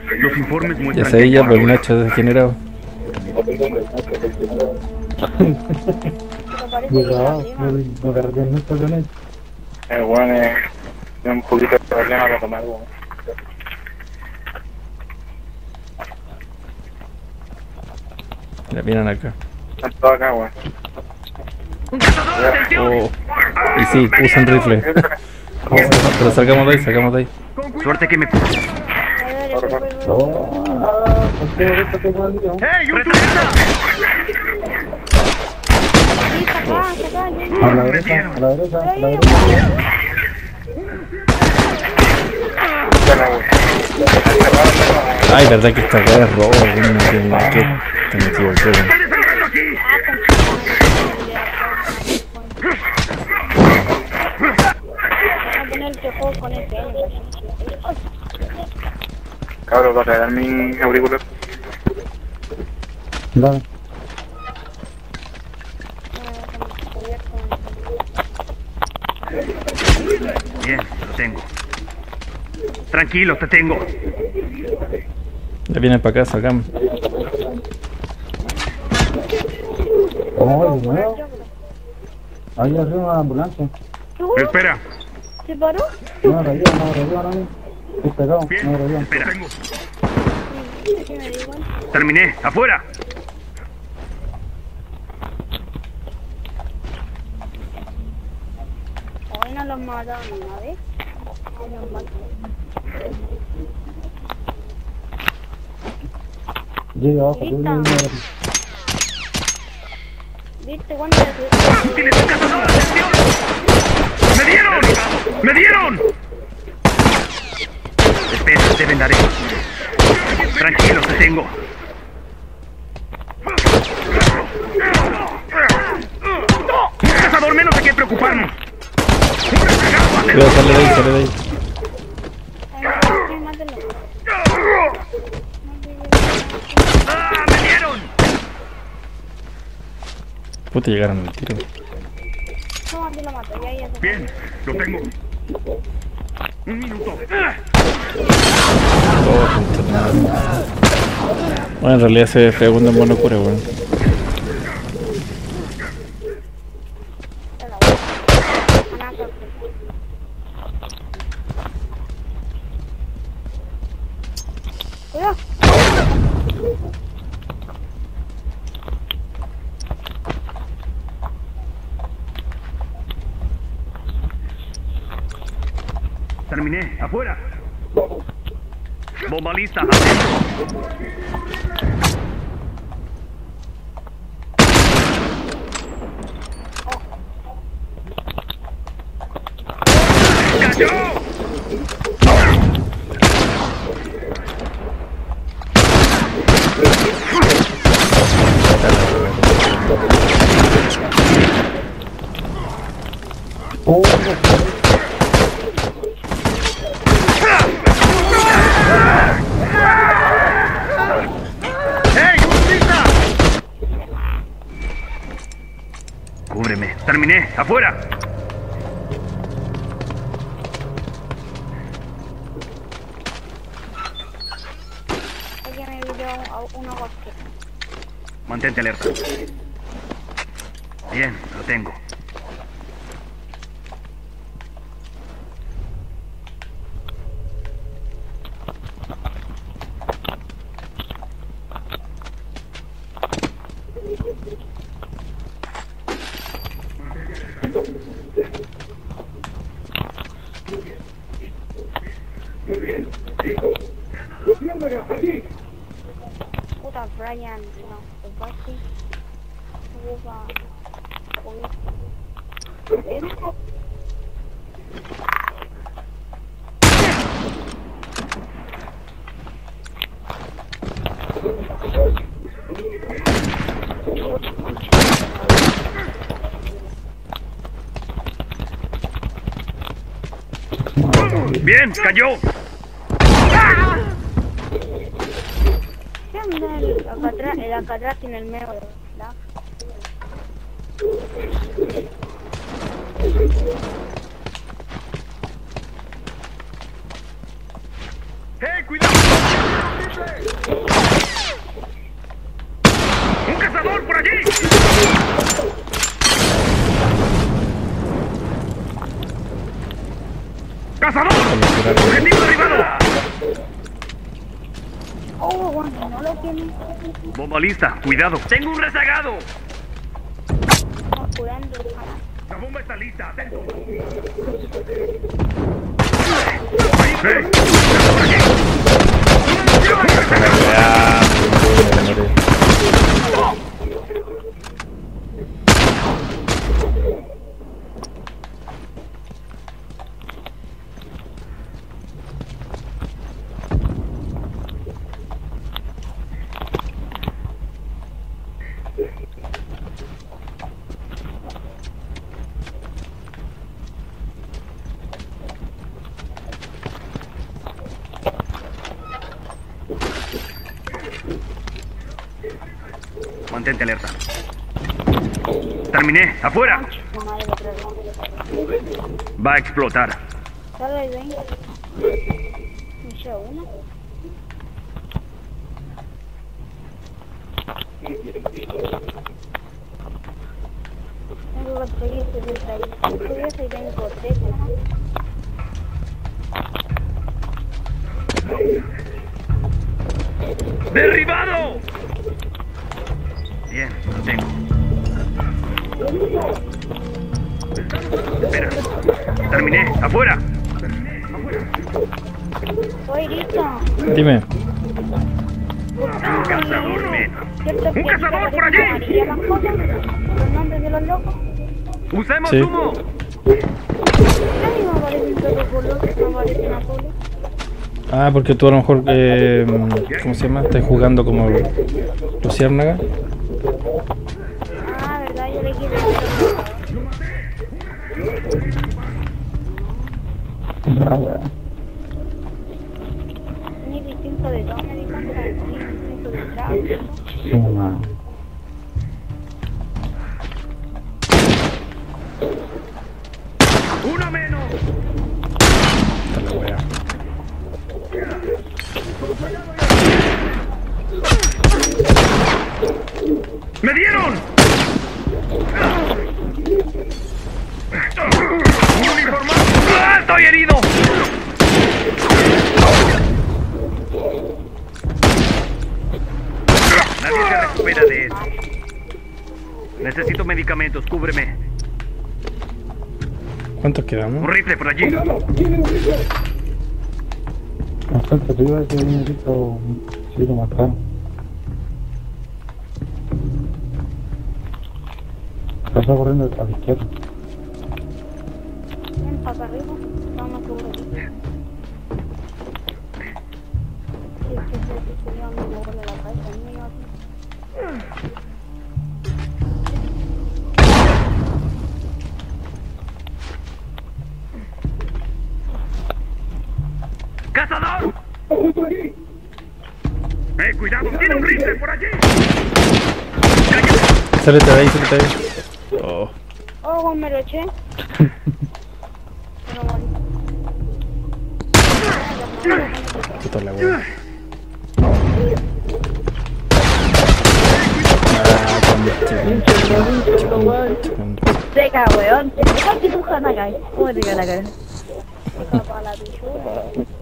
Los informes Ya muestran sé, ya, que pero el Nacho es degenerado. Llegaba, no cargué mucho con él. Bueno, tiene un poquito de problema para tomar, weón. Ya vienen acá. Están todos acá, weón. Oh. Y sí, usan rifle. Pero salgamos de ahí, salgamos de ahí. Suerte que me... ¿Por qué ahorita te voy a liar? ¡Hey, un turista! A la derecha, a la derecha, a la derecha. Ay, verdad que esta acá es robo, que te metió el juego. Cabrón, ¿vas a dar mi auricular? Dale. Bien, lo tengo. Tranquilo, te tengo. Ya vienen para acá, salgamos. Oh, de nuevo. Ahí arriba una ambulancia. Espera. ¿Se paró? No, arriba, no. Estoy pegado, no, Bien, arriba. espera. Sí, me da igual. Terminé. ¡Afuera! Hoy no los mataron ni una vez. Menos mal. Llega abajo, Grita. llega. ¿Viste cuándo ¡Útiles de cazador! ¡Atención! ¡Me dieron! ¡Me dieron! Espera, te vendaré. Tranquilo, te tengo. Un cazador menos de qué preocuparnos. Cuidado, sale de ahí, sale de ahí. ¡Ah, me dieron! Puta, llegaron al tiro. No, aquí lo mato, ya se Bien, lo tengo. Un minuto. Oh, puta madre. Bueno, en realidad se segundo en buena cura, weón. Cuidado. Terminé. ¡Afuera! Bomba lista. Atento. ¡Cayó! Oh, ¡Hey, un turista! Cúbreme. Terminé. ¡Afuera! Alguien me dio una bosque. Mantente alerta. Bien, lo tengo. Puta, Brian, no, el bosque. Uva. Esto. Bien, cayó. ¿Qué onda el acá atrás tiene el medio, ¿verdad? ¡Hey, cuidado! ¡Cazador! ¡Objetivo derribado! Oh, bueno, no lo tiene. Bomba lista, cuidado. ¡Tengo un rezagado! Estamos curando. La bomba está lista, atento. Mantente alerta. Terminé. ¡Afuera! La madre de otra vez. Va a explotar. Dale, ven. Me llevo una. Tengo que seguir subiendo ahí. Subirse y tengo tres, ¿no? ¡Derribado! Bien, lo tengo. Espera. Terminé. ¡Afuera! Soy listo. Dime. Un cazador menos. ¿Cierto que ¡Un cazador por allí! amarilla las cosas? ¿Los nombres de los locos? ¡Usemos Sí. humo! A mí me aparecen todos colores, me aparecen azules. Ah, porque tú a lo mejor, ¿cómo se llama? Estás jugando como luciérnaga. Ah, verdad, yo le quité. Ni distinto de todo, me di cuenta. Ni distinto de trago. Sí, man. ¡Uno menos! Está la wea. ¡Me dieron! ¡Un uniformado! ¡Ah, estoy herido! Nadie se recupera de eso. Necesito medicamentos, cúbreme. ¿Cuántos Un quedamos? rifle por allí. Bastante arriba ese dinerito, sí lo mataron. Está corriendo a la izquierda. Ven para acá arriba, vamos a cubrir. Sí, es que se dio a mi mujer de la cabeza, el mío aquí. ¡Cazador! ¡Cuidado! ¡Tiene un rifle por allí! Sálete de ahí, sálete de ahí. Oh, Oh, me lo eché. Pero morí. puta la wea. Seca, weón. ¿Qué tú ganas acá? ¿Cómo te ganas acá? Para la pichula.